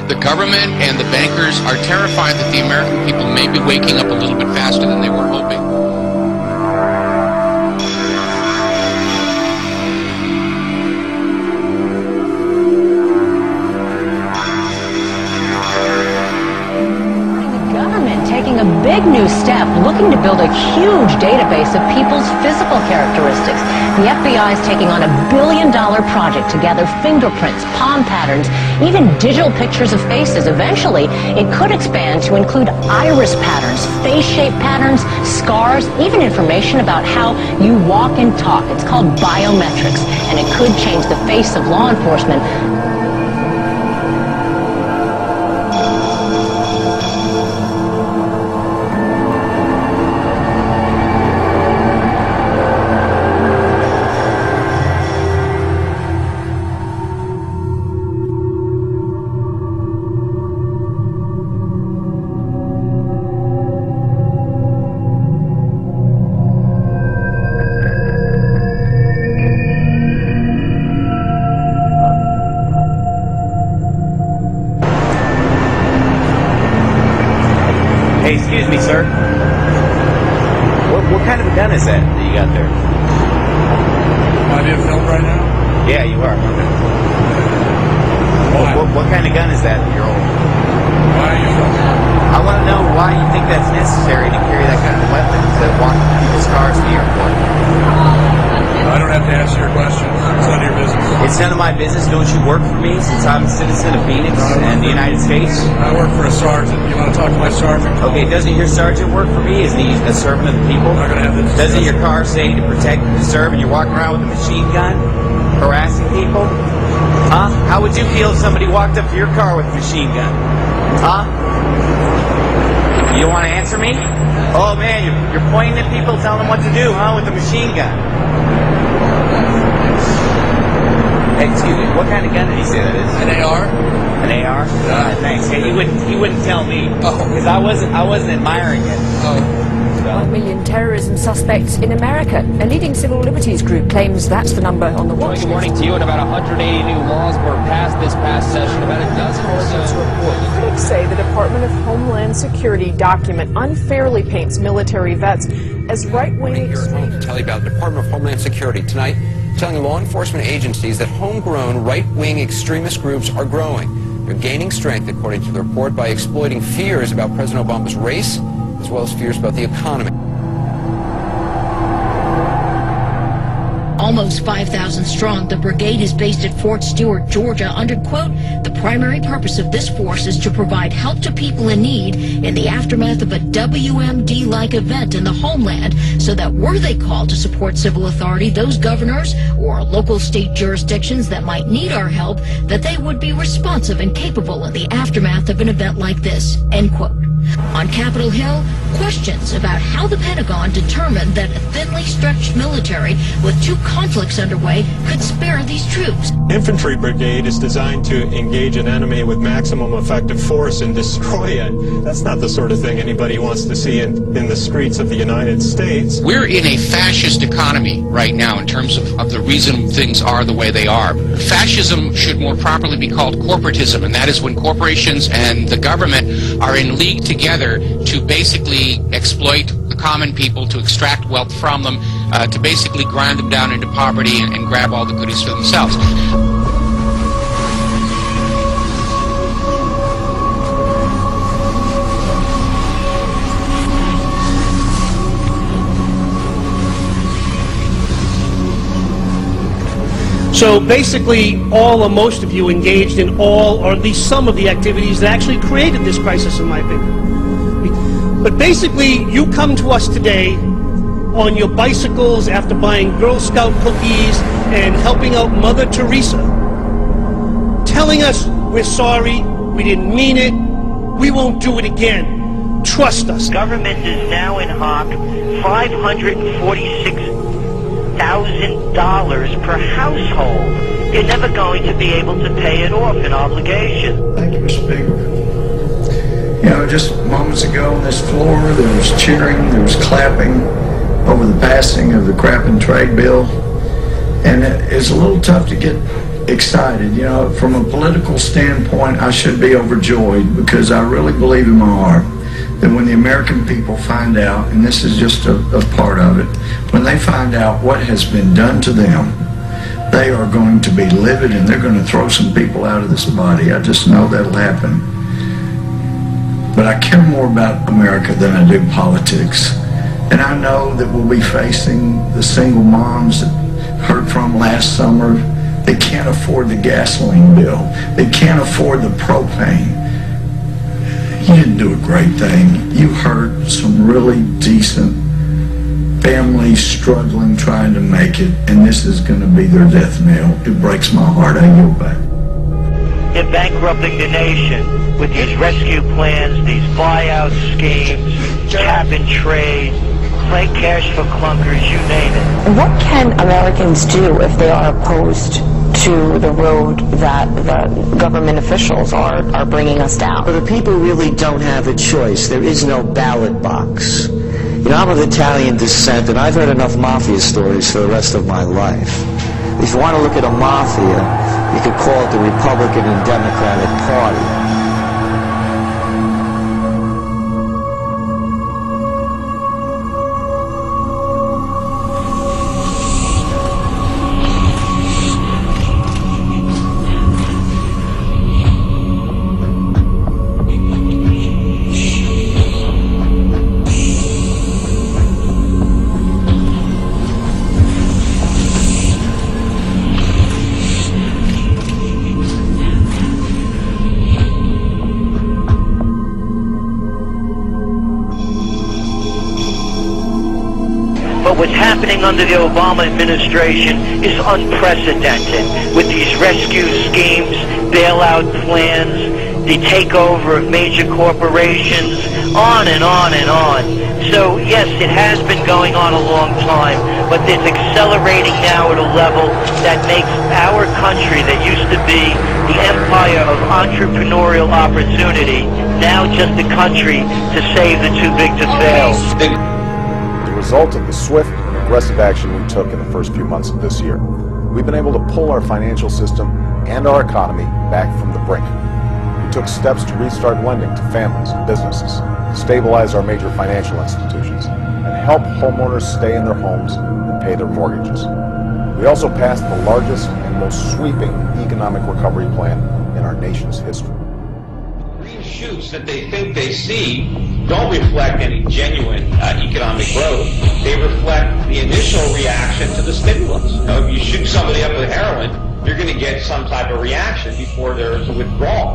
The government and the bankers are terrified that the American people may be waking up a little bit faster than they were hoping. Taking a big new step, looking to build a huge database of people's physical characteristics. The FBI is taking on a $1 billion project to gather fingerprints, palm patterns, even digital pictures of faces. Eventually, it could expand to include iris patterns, face-shape patterns, scars, even information about how you walk and talk. It's called biometrics, and it could change the face of law enforcement. Hey, excuse me, sir. What kind of a gun is that you got there? Am I being filmed right now? Yeah, you are. What kind of gun is that you're holding? Why are you filming? I want to know why you think that's necessary to carry that kind of weapon to walk people's cars to the airport. I don't have to answer your questions. It's none of your business. It's none of my business. Don't you work for me since I'm a citizen of Phoenix and the United States? I work for a sergeant. You want to talk to my sergeant? Okay, doesn't your sergeant work for me? Isn't he a servant of the people? I'm not going to have this Doesn't discussion. your car say to protect and serve, and you're walking around with a machine gun, harassing people? Huh? How would you feel if somebody walked up to your car with a machine gun? Huh? You don't want to answer me? Oh man, you're pointing at people, telling them what to do, huh? With a machine gun. Hey, excuse me, what kind of gun did he say that is? An AR? An AR? Yeah. Thanks. Hey, he wouldn't tell me because I wasn't admiring it. Oh. 1 million terrorism suspects in America. A leading civil liberties group claims that's the number on the watch Good morning list. to you. And about 180 new laws were passed this past session. About a dozen or so. Critics say the Department of Homeland Security document unfairly paints military vets as right-wing extremists. To tell you about the Department of Homeland Security tonight, telling law enforcement agencies that homegrown right-wing extremist groups are growing. They're gaining strength, according to the report, by exploiting fears about President Obama's race, as well as fears about the economy. Almost 5,000 strong, the brigade is based at Fort Stewart, Georgia, under, quote, the primary purpose of this force is to provide help to people in need in the aftermath of a WMD-like event in the homeland, so that were they called to support civil authority, those governors or local state jurisdictions that might need our help, that they would be responsive and capable in the aftermath of an event like this, end quote. On Capitol Hill, questions about how the Pentagon determined that a thinly stretched military with two conflicts underway could spare these troops. Infantry brigade is designed to engage an enemy with maximum effective force and destroy it. That's not the sort of thing anybody wants to see in the streets of the United States. We're in a fascist economy right now in terms of the reason things are the way they are. Fascism should more properly be called corporatism, and that is when corporations and the government are in league together to basically exploit the common people, to extract wealth from them, to basically grind them down into poverty and grab all the goodies for themselves. So basically, all or most of you engaged in all or at least some of the activities that actually created this crisis, in my opinion. But basically, you come to us today on your bicycles after buying Girl Scout cookies and helping out Mother Teresa, telling us we're sorry, we didn't mean it, we won't do it again. Trust us. Government is now in hock $546,000 per household. You're never going to be able to pay it off in obligation. Thank you, Mr. Speaker. You know, just moments ago on this floor, there was cheering, there was clapping over the passing of the crap and trade bill. And it's a little tough to get excited. You know, from a political standpoint, I should be overjoyed because I really believe in my heart that when the American people find out, and this is just a part of it, when they find out what has been done to them, they are going to be livid and they're going to throw some people out of this body. I just know that'll happen. But I care more about America than I do politics. And I know that we'll be facing the single moms that heard from last summer. They can't afford the gasoline bill. They can't afford the propane. You didn't do a great thing. You hurt some really decent families struggling, trying to make it, and this is going to be their death knell. It breaks my heart. I yield back. They're bankrupting the nation with these rescue plans, these buyout schemes, cap and trade, play cash for clunkers, you name it. What can Americans do if they are opposed to the road that the government officials are bringing us down? But the people really don't have a choice. There is no ballot box. You know, I'm of Italian descent, and I've heard enough mafia stories for the rest of my life. If you want to look at a mafia, you could call it the Republican and Democratic Party. But what's happening under the Obama administration is unprecedented. With these rescue schemes, bailout plans, the takeover of major corporations, on and on and on. So yes, it has been going on a long time, but it's accelerating now at a level that makes our country that used to be the empire of entrepreneurial opportunity now just a country to save the too big to fail. As a result of the swift and aggressive action we took in the first few months of this year, we've been able to pull our financial system and our economy back from the brink. We took steps to restart lending to families and businesses, stabilize our major financial institutions, and help homeowners stay in their homes and pay their mortgages. We also passed the largest and most sweeping economic recovery plan in our nation's history. Green shoots that they think they see don't reflect any genuine economic growth. They reflect the initial reaction to the stimulus. You know, if you shoot somebody up with heroin, you're going to get some type of reaction before there's a withdrawal.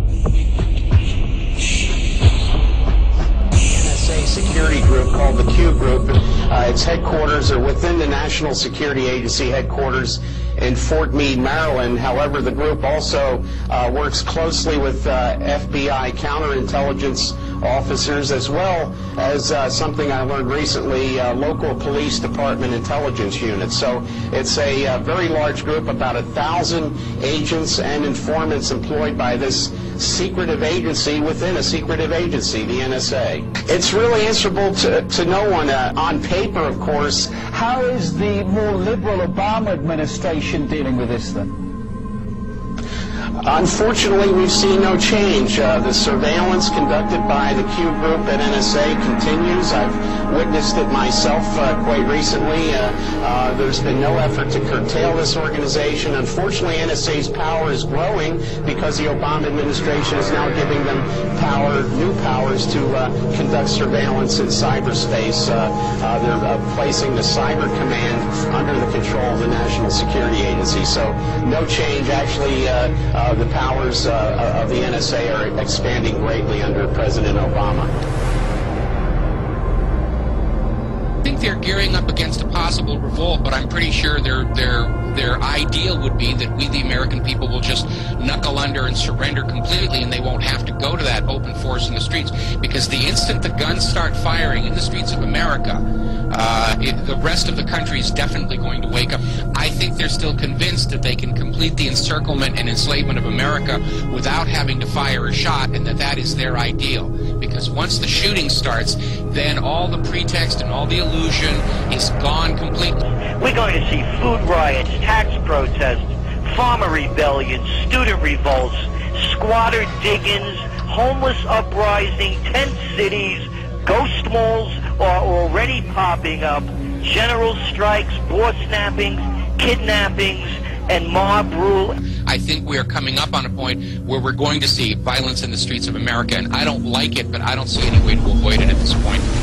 NSA security group called the Q Group. Its headquarters are within the National Security Agency headquarters in Fort Meade, Maryland. However, the group also works closely with FBI counterintelligence officers, as well as something I learned recently, local police department intelligence units. So it's a very large group, about 1,000 agents and informants employed by this secretive agency within a secretive agency, the NSA. It's really answerable to no one. On paper, of course. How is the more liberal Obama administration dealing with this then? Unfortunately, we've seen no change. The surveillance conducted by the Q Group at NSA continues. I've witnessed it myself quite recently. There's been no effort to curtail this organization. Unfortunately, NSA's power is growing because the Obama administration is now giving them new powers to conduct surveillance in cyberspace. They're placing the Cyber Command under the control of the National Security Agency. So no change. Actually, the powers of the NSA are expanding greatly under President Obama. I think they're gearing up against a possible revolt, but I'm pretty sure their ideal would be that we, the American people, will just knuckle under and surrender completely, and they won't have to go to that open force in the streets, because the instant the guns start firing in the streets of America, the rest of the country is definitely going to wake up. I think they're still convinced that they can complete the encirclement and enslavement of America without having to fire a shot, and that is their ideal. Because once the shooting starts, then all the pretext and all the illusion is gone completely. We're going to see food riots, tax protests, farmer rebellions, student revolts, squatter diggings, homeless uprising, tent cities, ghost malls are already popping up, general strikes, board snappings, kidnappings, and mob rule. I think we are coming up on a point where we're going to see violence in the streets of America, and I don't like it, but I don't see any way to avoid it at this point.